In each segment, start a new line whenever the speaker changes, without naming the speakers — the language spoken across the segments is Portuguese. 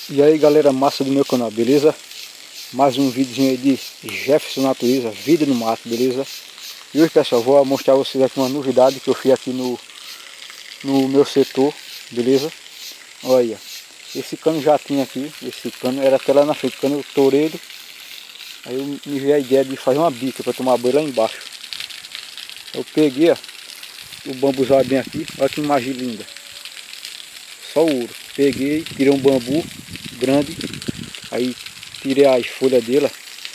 E aí galera massa do meu canal, beleza? Mais um videozinho aí de Jefferson Natureza, vida no mato, beleza? E hoje pessoal, vou mostrar a vocês aqui uma novidade que eu fiz aqui no meu setor, beleza? Olha, esse cano já tinha aqui, esse cano era até lá na frente, cano toureiro. Aí eu me veio a ideia de fazer uma bica para tomar banho lá embaixo. Eu peguei ó, o bambuzal bem aqui, olha que imagem linda. Só ouro. Peguei, tirei um bambu grande, aí tirei as folhas dele,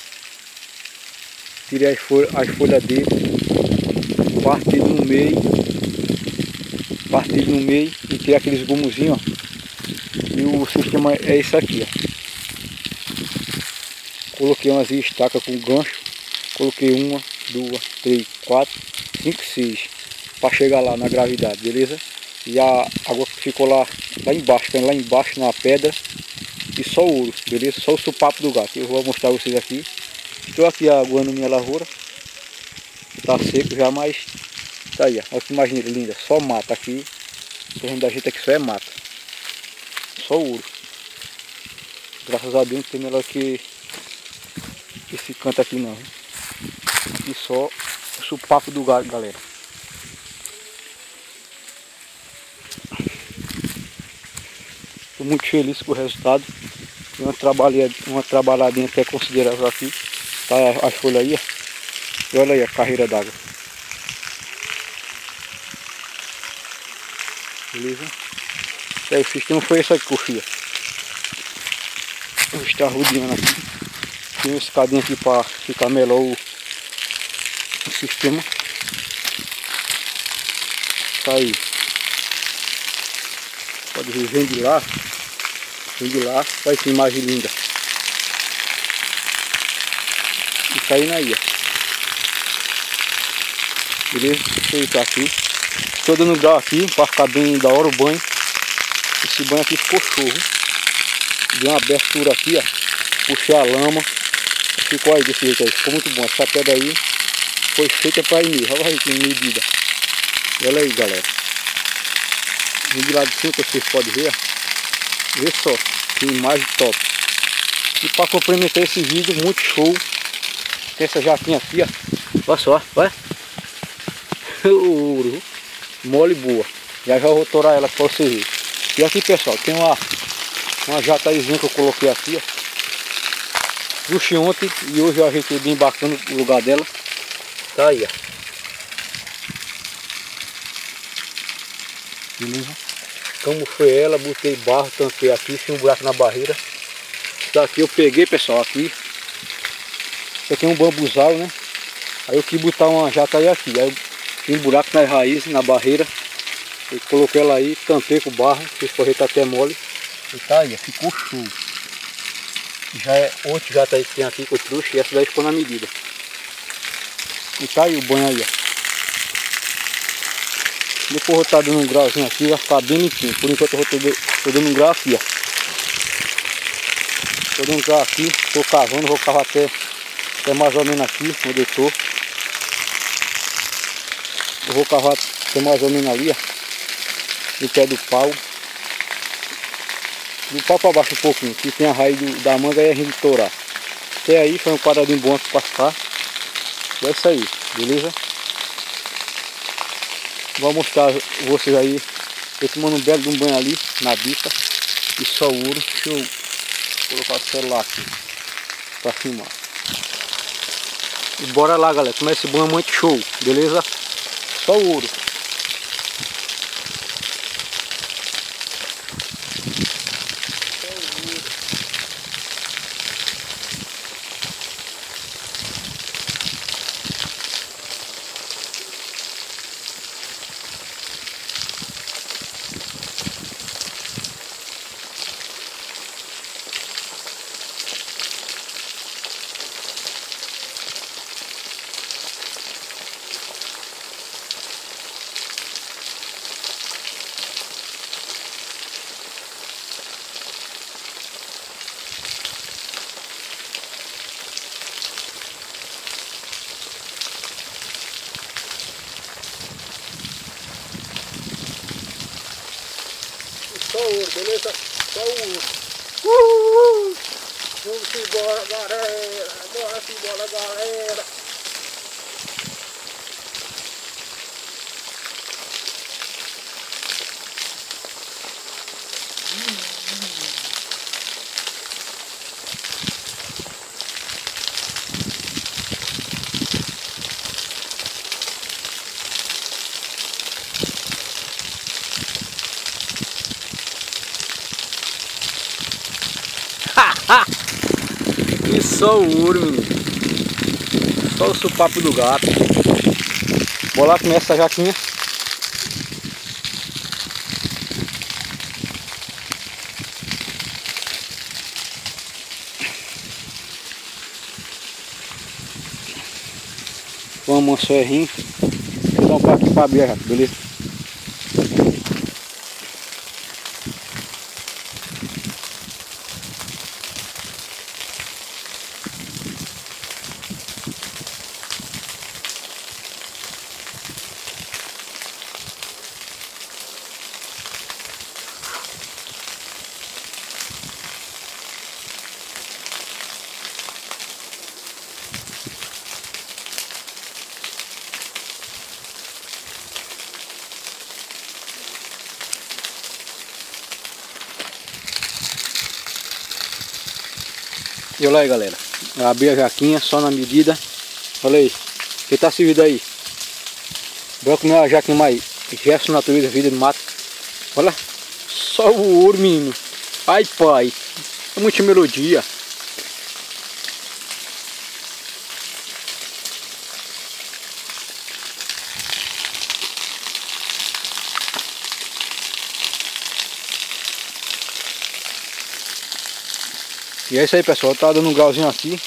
parti no meio e tirei aqueles gomozinhos, ó. E o sistema é esse aqui, ó. Coloquei umas estacas com gancho, coloquei 1, 2, 3, 4, 5, 6 para chegar lá na gravidade, beleza? E a água ficou lá embaixo, caindo lá embaixo na pedra, e só ouro, beleza? Só o supapo do gato. Eu vou mostrar a vocês aqui. Estou aqui aguando minha lavoura, tá seco já, mas tá aí, ó. Olha que imagem linda, só mata aqui. O terreno da gente aqui só é mata, só ouro. Graças a Deus não tem melhor que esse canto aqui não. E só o supapo do gato, galera. Estou muito feliz com o resultado. Tem uma trabalhadinha até considerável aqui. Tá as folhas aí, ó. E olha aí a carreira d'água. Beleza? E aí, o sistema foi esse aqui que eu fiz. Eu estou rodeando aqui. Tem uma escadinha aqui para ficar melhor o sistema. Tá aí. Pode ver, vem de lá. Olha que imagem linda. E tá indo aí, ó. Beleza? Deixa eu ir aqui. Estou dando grau aqui para ficar bem da hora o banho. Esse banho aqui ficou show. Deu uma abertura aqui, ó. Puxei a lama. Ficou aí desse jeito aí. Ficou muito bom. Essa pedra aí foi feita para ir mesmo. Olha aí que medida. Olha aí, galera. Vem de lá de cima que vocês podem ver. Vê só. Que imagem top. E para complementar esse vídeo, muito show. Tem essa jaquinha aqui, ó. Olha só, olha. Ouro. Mole boa. Já vou torar ela para vocês verem. E aqui, pessoal, tem uma jataizinha que eu coloquei aqui, ó. Puxei ontem e hoje eu ajeitei bem bacana o lugar dela. Tá aí, ó. Beleza? Como foi ela, botei barro, tampei aqui, tinha um buraco na barreira. Daqui eu peguei, pessoal, aqui. Isso aqui é um bambuzal, né? Aí eu quis botar uma jataí aqui. Aí eu tinha um buraco nas raízes, na barreira. Eu coloquei ela aí, tampei com o barro, fiz correto até mole. E tá aí, ficou show. Já é outro jataí que tem aqui que eu trouxe, e essa daí ficou na medida. E tá aí o banho aí, ó. Depois eu vou estar dando um grauzinho aqui, vai ficar bem limpinho. Por enquanto eu tô dando um grau aqui, ó. Tô dando um grau aqui, tô cavando, vou cavar até mais ou menos aqui, onde eu tô. Eu vou cavar até mais ou menos ali, ó. No pé do pau. Do pau para baixo um pouquinho, que tem a raiz da manga e a gente torar. Até aí foi um quadradinho bom aqui para ficar. E é isso aí, beleza? Vou mostrar vocês aí. Eu tomando um belo de um banho ali na bica. E só ouro. Deixa eu colocar o celular aqui para filmar. E bora lá, galera. Como esse banho é muito show, beleza? Só ouro. Só ouro, beleza? Só ouro. Vamos embora, galera! Bora embora, galera! E só o ouro, menino. Só o supapo do gato. Vou lá comer essa jaquinha. Vamos, mancerrinho. Vou dar um pouco aqui pra abrir a jaca, beleza? E olha aí, galera, eu abri a jaquinha só na medida. Olha aí, que tá servido aí. Branco não é a jaquinha mais gesto natureza, vida do mato. Olha, só o ouro, menino. Ai, pai, é muita melodia. E é isso aí, pessoal, tá dando um grauzinho aqui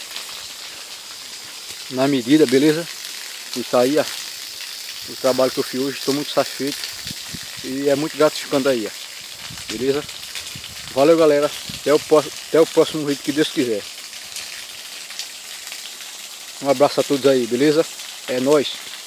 na medida, beleza? E tá aí, ó, o trabalho que eu fiz hoje. Estou muito satisfeito e é muito gratificante aí, ó. Beleza? Valeu, galera, até o próximo vídeo, que Deus quiser. Um abraço a todos aí, beleza? É nóis!